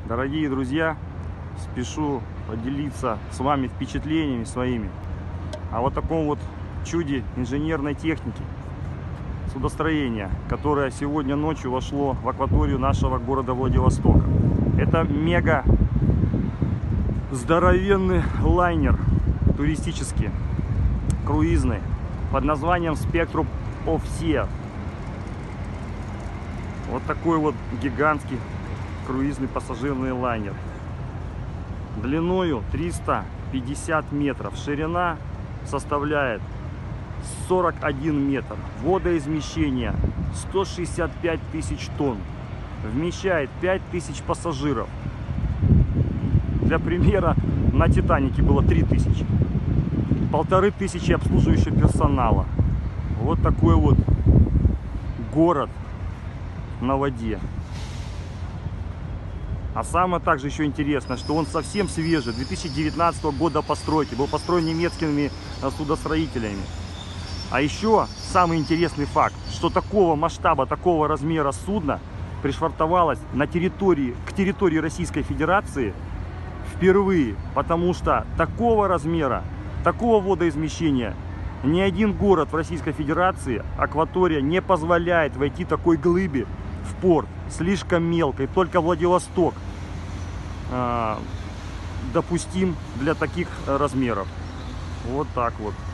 Дорогие друзья, спешу поделиться с вами впечатлениями своими о вот таком вот чуде инженерной техники судостроения, которое сегодня ночью вошло в акваторию нашего города Владивостока. Это мега здоровенный лайнер туристический, круизный, под названием Spectrum of Sea. Вот такой вот гигантский круизный пассажирный лайнер. Длиною 350 метров, ширина составляет 41 метр, водоизмещение 165 тысяч тонн, вмещает 5000 пассажиров. Для примера, на Титанике было 3000, 1500 обслуживающего персонала. Вот такой вот город на воде. А самое также еще интересно, что он совсем свежий, 2019 года постройки, был построен немецкими судостроителями. А еще самый интересный факт, что такого масштаба, такого размера судна пришвартовалось к территории Российской Федерации впервые, потому что такого размера, такого водоизмещения ни один город в Российской Федерации, акватория, не позволяет войти такой глыбе в порт, слишком мелкой. Только Владивосток допустим для таких размеров. Вот так вот.